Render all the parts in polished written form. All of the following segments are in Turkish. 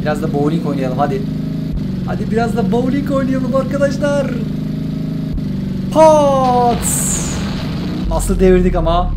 Biraz da bowling oynayalım hadi. Hadi biraz da bowling oynayalım arkadaşlar. Pat! Nasıl devirdik ama.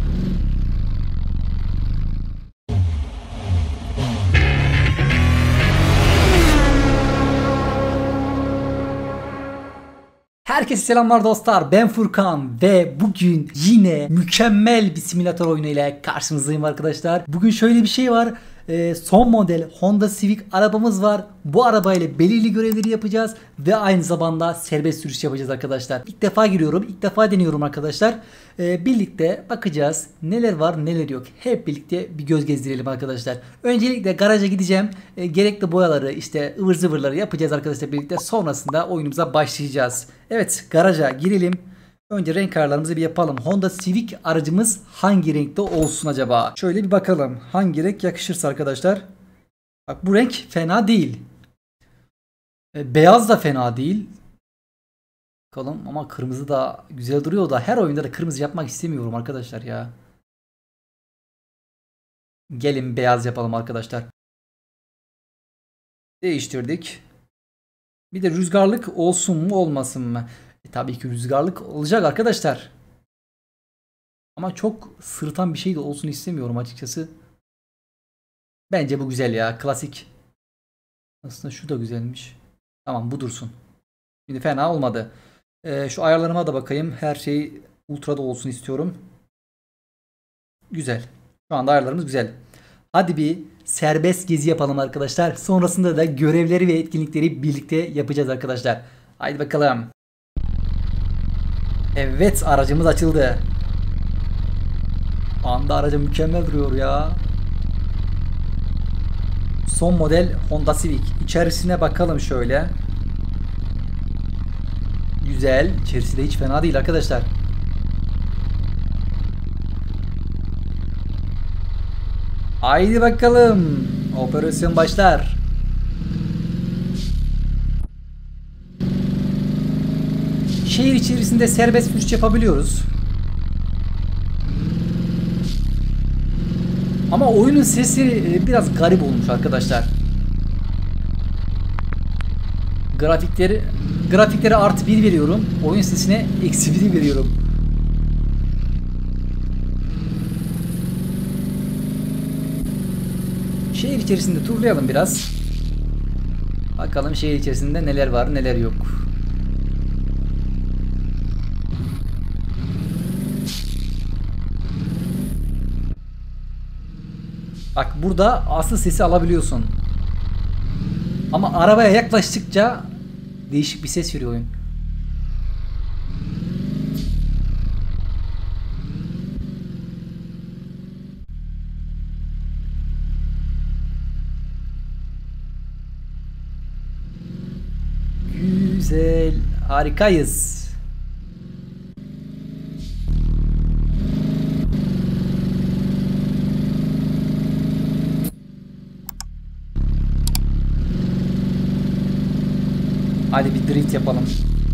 Herkese selamlar dostlar, ben Furkan ve bugün yine mükemmel bir simülatör oyunu ile karşınızdayım arkadaşlar. Bugün şöyle bir şey var. Son model Honda Civic arabamız var. Bu arabayla belirli görevleri yapacağız ve aynı zamanda serbest sürüş yapacağız arkadaşlar. İlk defa giriyorum, ilk defa deniyorum arkadaşlar. Birlikte bakacağız neler var neler yok. Hep birlikte bir göz gezdirelim arkadaşlar. Öncelikle garaja gideceğim. Gerekli boyaları işte ıvır zıvırları yapacağız arkadaşlar birlikte. Sonrasında oyunumuza başlayacağız. Evet, garaja girelim. Önce renk ayarlarımızı bir yapalım. Honda Civic aracımız hangi renkte olsun acaba? Şöyle bir bakalım. Hangi renk yakışırsa arkadaşlar. Bak, bu renk fena değil. Beyaz da fena değil. Bakalım, ama kırmızı da güzel duruyor da her oyunda da kırmızı yapmak istemiyorum arkadaşlar ya. Gelin beyaz yapalım arkadaşlar. Değiştirdik. Bir de rüzgarlık olsun mu olmasın mı? Tabii ki rüzgarlık olacak arkadaşlar. Ama çok sırıtan bir şey de olsun istemiyorum açıkçası. Bence bu güzel ya. Klasik. Aslında şu da güzelmiş. Tamam, bu dursun. Şimdi fena olmadı. Şu ayarlarıma da bakayım. Her şey ultra'da olsun istiyorum. Güzel. Şu anda ayarlarımız güzel. Hadi bir serbest gezi yapalım arkadaşlar. Sonrasında da görevleri ve etkinlikleri birlikte yapacağız arkadaşlar. Haydi bakalım. Evet, aracımız açıldı. Anda aracım mükemmel duruyor ya. Son model Honda Civic. İçerisine bakalım şöyle. Güzel. İçerisi de hiç fena değil arkadaşlar. Haydi bakalım. Operasyon başlar. Şehir içerisinde serbest sürüş yapabiliyoruz. Ama oyunun sesi biraz garip olmuş arkadaşlar. Grafiklere artı 1 veriyorum. Oyun sesine eksi 1 veriyorum. Şehir içerisinde turlayalım biraz. Bakalım şehir içerisinde neler var neler yok. Bak, burada asıl sesi alabiliyorsun. Ama arabaya yaklaştıkça değişik bir ses veriyor oyun. Güzel, harikayız. Hadi bir drift yapalım.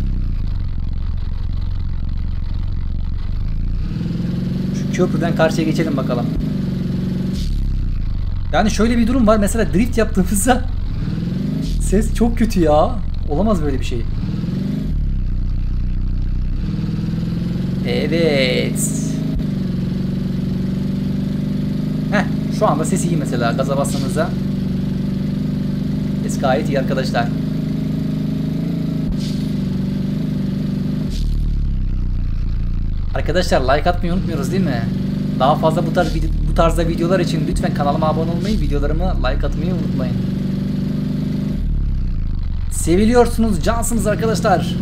Şu köprüden karşıya geçelim bakalım. Yani şöyle bir durum var. Mesela drift yaptığımızda ses çok kötü ya. Olamaz böyle bir şey. Evet. Şu anda ses iyi mesela. Gaza bastığımızda ses gayet iyi arkadaşlar. Arkadaşlar, like atmayı unutmuyoruz değil mi? Daha fazla bu tarzda videolar için lütfen kanalıma abone olmayı, videolarımı like atmayı unutmayın. Seviliyorsunuz, cansınız arkadaşlar.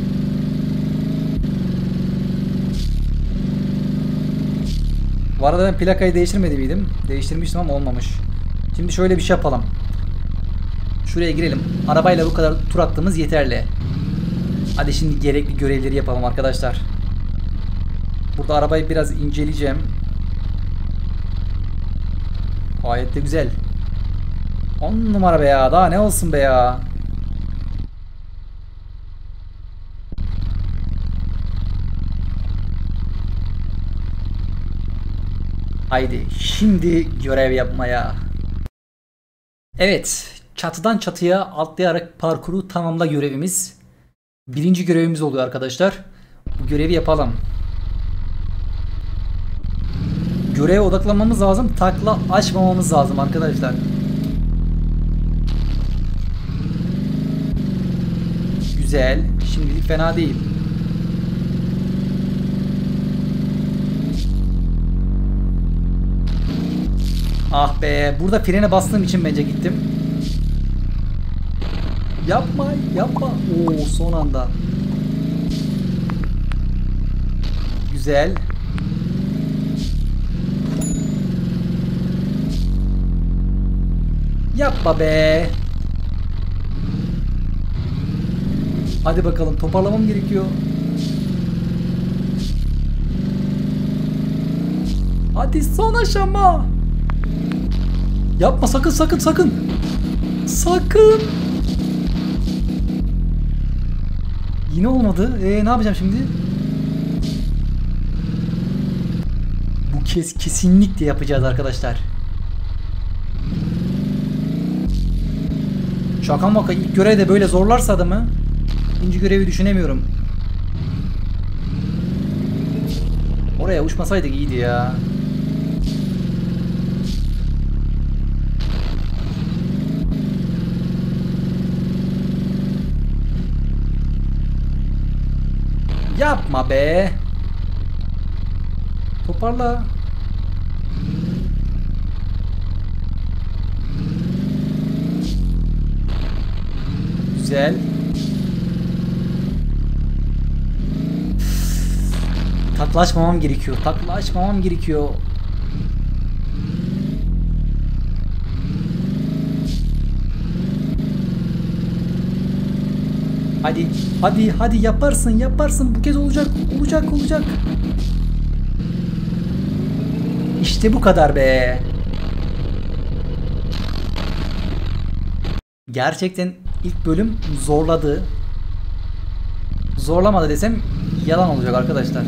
Bu arada ben plakayı değiştirmedi miydim? Değiştirmiştim ama olmamış. Şimdi şöyle bir şey yapalım. Şuraya girelim. Arabayla bu kadar tur attığımız yeterli. Hadi şimdi gerekli görevleri yapalım arkadaşlar. Burada arabayı biraz inceleyeceğim. Gayet de güzel. 10 numara be ya. Daha ne olsun be ya. Haydi şimdi görev yapmaya. Evet. çatıdan çatıya atlayarak parkuru tamamla görevimiz. Birinci görevimiz oluyor arkadaşlar. Bu görevi yapalım. Göreve odaklanmamız lazım. Takla açmamamız lazım arkadaşlar. Güzel. Şimdilik fena değil. Ah be. Burada frene bastığım için bence gittim. Yapma. Yapma. Oo, son anda. Güzel. Yapma be. Hadi bakalım, toparlamam gerekiyor. Hadi son aşama. Yapma sakın sakın sakın. Sakın. Yine olmadı. Ne yapacağım şimdi? Bu kez kesinlikle yapacağız arkadaşlar. Şaka maka ilk görevde böyle zorlarsa adamı ikinci görevi düşünemiyorum. Oraya uçmasaydık iyiydi ya. Yapma be. Toparla. Güzel. Taklaşmamam gerekiyor. Taklaşmamam gerekiyor. Hadi, hadi, hadi yaparsın, yaparsın. Bu kez olacak, olacak, olacak. İşte bu kadar be. Gerçekten ilk bölüm zorladı. Zorlamadı desem yalan olacak arkadaşlar.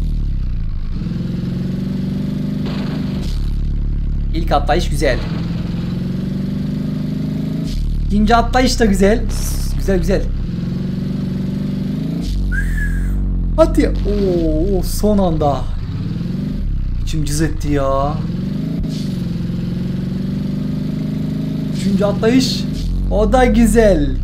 İlk atlayış güzel. İkinci atlayış da güzel. Güzel güzel. Hadi. Oo, son anda. İçim cız etti ya. Üçüncü atlayış. O da güzel.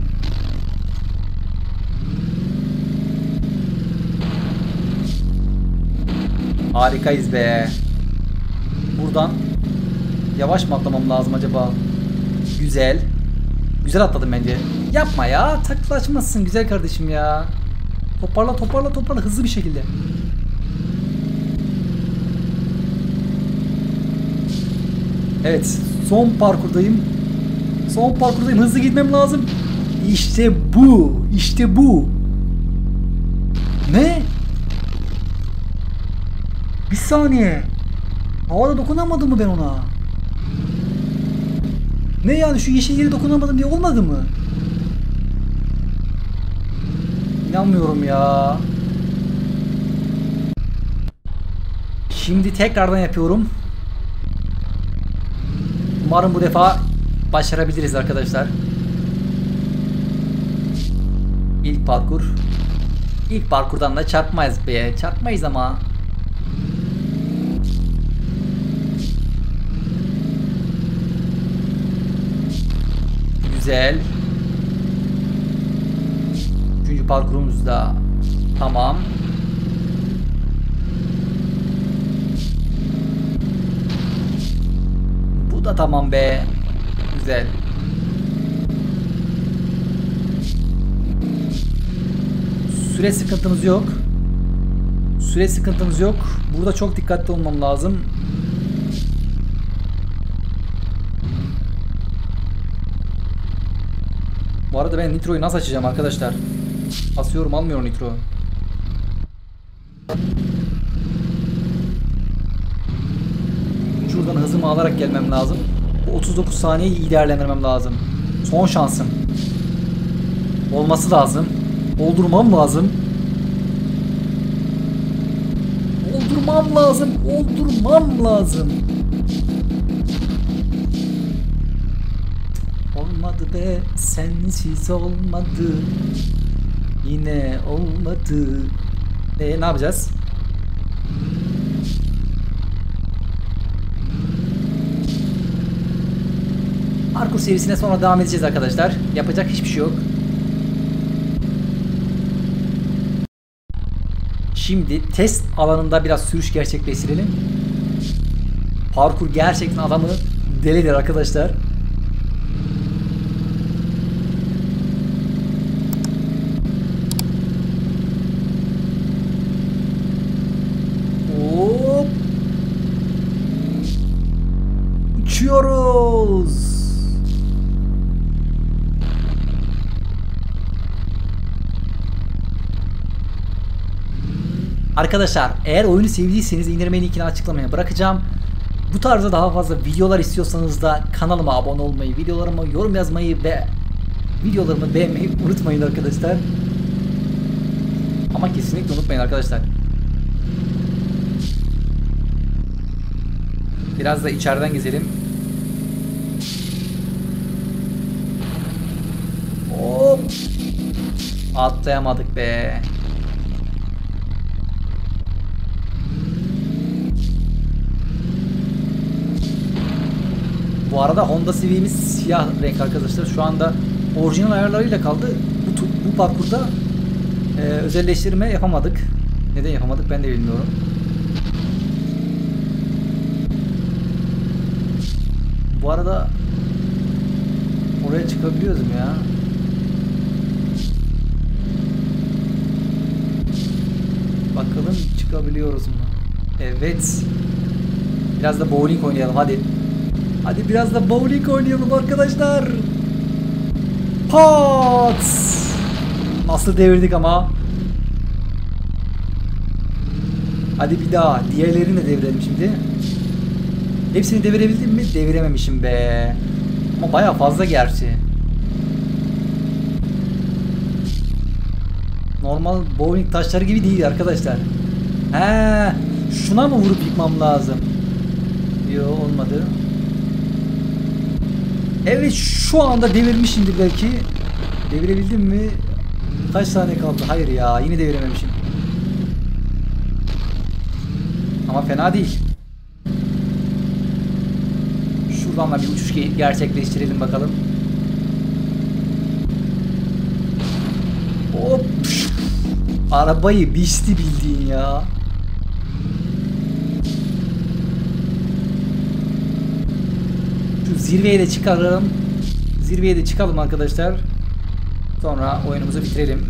Harikayız be. Buradan yavaş mı atlamam lazım acaba? Güzel. Güzel atladım bence. Yapma ya. Taklaşmasın güzel kardeşim ya. Toparla toparla toparla hızlı bir şekilde. Evet. Son parkurdayım. Son parkurdayım. Hızlı gitmem lazım. İşte bu. İşte bu. Ne? Bir saniye. Havada dokunamadım mı ben ona? Ne yani şu yeşil yere dokunamadım diye olmadı mı? İnanmıyorum ya. Şimdi tekrardan yapıyorum. Umarım bu defa başarabiliriz arkadaşlar. İlk parkur. İlk parkurdan da çarpmayız be. Çarpmayız ama. Güzel. Üçüncü parkurumuz da tamam. Bu da tamam be. Güzel. Süre sıkıntımız yok. Süre sıkıntımız yok. Burada çok dikkatli olmam lazım. Bu arada ben nitroyu nasıl açacağım arkadaşlar? Basıyorum almıyor nitro. Şuradan hızımı alarak gelmem lazım. Bu 39 saniyeyi iyi değerlendirmem lazım. Son şansım. Olması lazım. Oldurmam lazım. Oldurmam lazım. Oldurmam lazım. Olmadı be, sensiz olmadı. Yine olmadı. Ne yapacağız? Parkur serisine sonra devam edeceğiz arkadaşlar. Yapacak hiçbir şey yok. Şimdi test alanında biraz sürüş gerçekleştirelim. Parkur gerçekten adamı delidir arkadaşlar. Hop. Uçuyoruz. Arkadaşlar eğer oyunu sevdiyseniz indirme linkini açıklamaya bırakacağım. Bu tarzda daha fazla videolar istiyorsanız da kanalıma abone olmayı, videolarıma yorum yazmayı ve videolarımı beğenmeyi unutmayın arkadaşlar. Ama kesinlikle unutmayın arkadaşlar. Biraz da içeriden gezelim. Hop! Atlayamadık be. Bu arada Honda Civic'imiz siyah renk arkadaşlar. Şu anda orijinal ayarlarıyla kaldı. Bu parkurda özelleştirme yapamadık. Neden yapamadık ben de bilmiyorum. Bu arada oraya çıkabiliyoruz mu ya? Bakalım çıkabiliyoruz mu? Evet. Biraz da bowling oynayalım hadi. Hadi biraz da bowling oynayalım arkadaşlar. Pat! Nasıl devirdik ama? Hadi bir daha. Diğerlerini de devirelim şimdi. Hepsini devirebildim mi? Devirememişim be. Ama bayağı fazla gerçi. Normal bowling taşları gibi değil arkadaşlar. He, şuna mı vurup yıkmam lazım? Yo, olmadı. Evet, şu anda devirmişimdir belki. Devirebildim mi? Kaç saniye kaldı? Hayır ya, yine devirememişim. Ama fena değil. Şuradan da bir uçuş gerçekleştirelim bakalım. Hop! Arabayı biçti bildiğin ya. Şu zirveye de çıkaralım. Zirveye de çıkalım arkadaşlar. Sonra oyunumuzu bitirelim.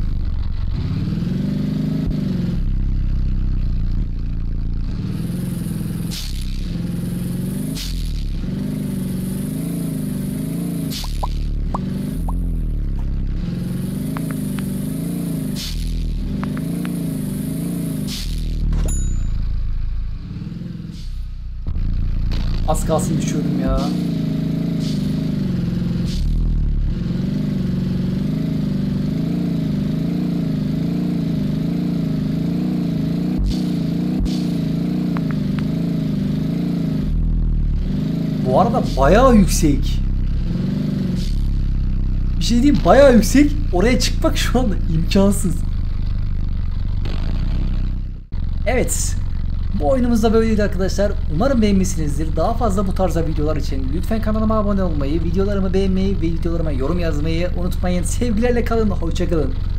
Az kalsın düşüyordum ya. Bu arada bayağı yüksek. Bir şey diyeyim, bayağı yüksek. Oraya çıkmak şu anda imkansız. Evet. Bu oyunumuz da böyleydi arkadaşlar. Umarım beğenmişsinizdir. Daha fazla bu tarzda videolar için lütfen kanalıma abone olmayı, videolarımı beğenmeyi ve videolarıma yorum yazmayı unutmayın. Sevgilerle kalın, hoşça kalın.